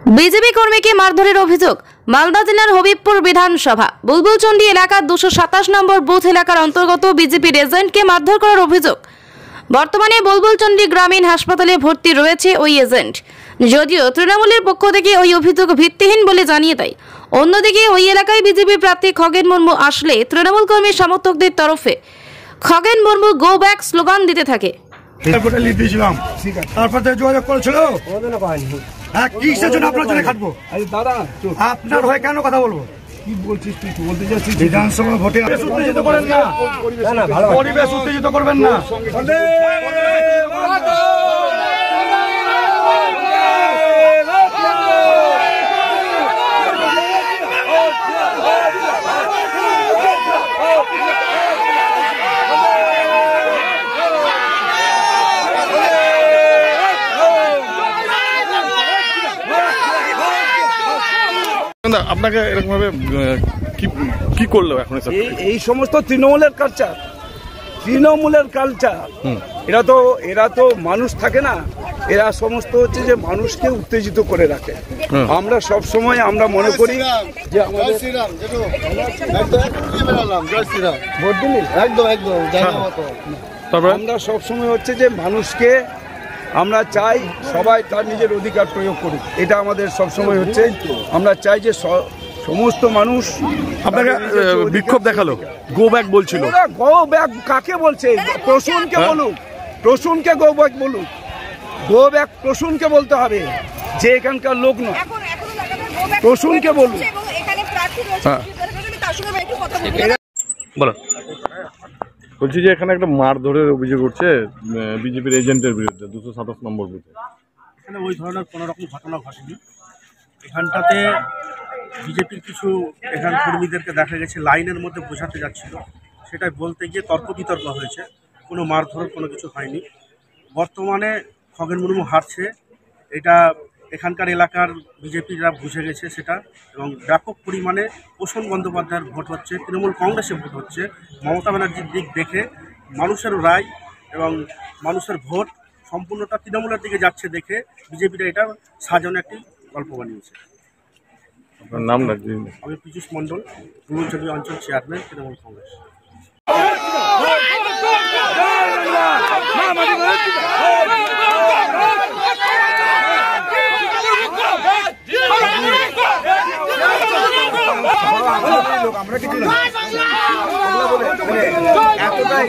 BJP কর্মীকে মারধরের অভিযোগ মালদা জেলার হবিবপুর বিধানসভা বুলবুলচন্ডী এলাকার 227 নম্বর বুথ এলাকার অন্তর্গত বিজেপির এজেন্টকে মারধর করার অভিযোগ। বর্তমানে বুলবুলচন্ডী গ্রামীণ হাসপাতালে ভর্তি রয়েছে ওই এজেন্ট। যদিও তৃণমূলের পক্ষ থেকে ওই অভিযোগ ভিত্তিহীন বলে জানিয়ে দেয়। অন্যদিকে ওই এলাকায় বিজেপি প্রার্থী খগেন মুর্মু আসলে তৃণমূল কর্মী সমর্থকদের তরফে Khagen Murmu go back slogan দিতে থাকে। আপনার হয়ে কেন কথা বলবো? কি বলছিস তুই? বলতে চাচ্ছিস বিধানসভা ভোটে উত্তেজিত করেন না, পরিবেশ উত্তেজিত করবেন না। আপনাকে এরকম ভাবে কি করলো এখন? এই সমস্ত তৃণমূলের কালচার। এরা তো মানুষ থাকে না, এরা সমস্ত হচ্ছে যে মানুষকে উত্তেজিত করে রাখে। আমরা সব সময় আমরা মনে করি যে আমাদের আমরা সব সময় হচ্ছে যে মানুষকে আমরা চাই সবাই তার নিজের অধিকার প্রয়োগ করুক। এটা আমাদের সবসময় হচ্ছে, আমরা চাই যে সমস্ত মানুষ। আপনাকে বিক্ষোভ দেখালো, গো ব্যাক বলছিল। গো ব্যাক কাকে বলছে? প্রসূনকে বলুক, প্রসূনকে গো ব্যাক বলুক। গো ব্যাক প্রসূনকে বলতে হবে, যে এখানকার লোক নয়। প্রসূনকে বলুক। বলো। বলছি যে এখানে একটা মারধরের অভিযোগ উঠছে বিজেপির এজেন্টের বিরুদ্ধে 227 নম্বর বুথে। এখানে ওই ধরনের কোনো রকম ঘটনা ঘটেনি। এখানটাতে বিজেপির কিছু এখান কর্মীদেরকে দেখা গেছে লাইনের মধ্যে বোঝাতে যাচ্ছিল, সেটাই বলতে গিয়ে তর্ক বিতর্ক হয়েছে। কোনো মারধর কোনো কিছু হয়নি। বর্তমানে খগেন মুর্মু হারছে, এটা এখানকার এলাকার বিজেপিরা বুঝে গেছে সেটা, এবং ব্যাপক পরিমাণে পোষণ বন্দ্যোপাধ্যায়ের ভোট হচ্ছে, তৃণমূল কংগ্রেসের ভোট হচ্ছে। মমতা ব্যানার্জির দিক দেখে মানুষের রায় এবং মানুষের ভোট সম্পূর্ণটা তৃণমূলের দিকে যাচ্ছে দেখে বিজেপিরা এটা সাজানো একটি গল্প বানিয়েছে। আপনার নাম? আমি পীযূষ মণ্ডল, বুলবুলচন্ডী অঞ্চল চেয়ারম্যান, তৃণমূল কংগ্রেস। আমরা কিছু না এতটাই